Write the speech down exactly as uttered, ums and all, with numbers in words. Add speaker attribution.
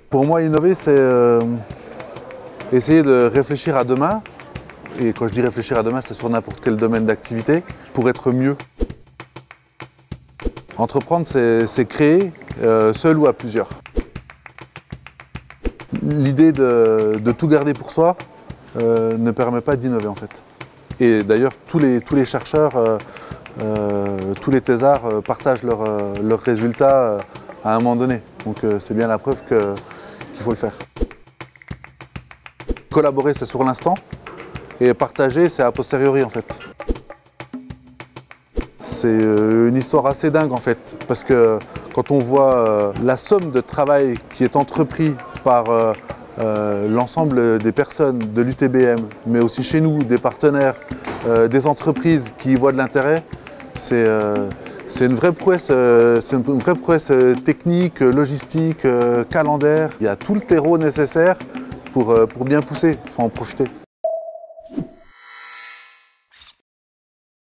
Speaker 1: Pour moi, innover, c'est euh, essayer de réfléchir à demain. Et quand je dis réfléchir à demain, c'est sur n'importe quel domaine d'activité, pour être mieux. Entreprendre, c'est créer, euh, seul ou à plusieurs. L'idée de, de tout garder pour soi euh, ne permet pas d'innover en fait. Et d'ailleurs, tous les, tous les chercheurs, euh, euh, tous les thésards euh, partagent leurs euh, leurs résultats euh, à un moment donné. Donc euh, c'est bien la preuve que, qu'il faut le faire. Collaborer, c'est sur l'instant, et partager, c'est a posteriori en fait. C'est une histoire assez dingue en fait, parce que quand on voit la somme de travail qui est entrepris par euh, euh, l'ensemble des personnes de l'U T B M, mais aussi chez nous, des partenaires, euh, des entreprises qui y voient de l'intérêt, c'est euh, une vraie prouesse, euh, c'est une vraie prouesse technique, logistique, euh, calendaire. Il y a tout le terreau nécessaire pour, euh, pour bien pousser, il faut en profiter.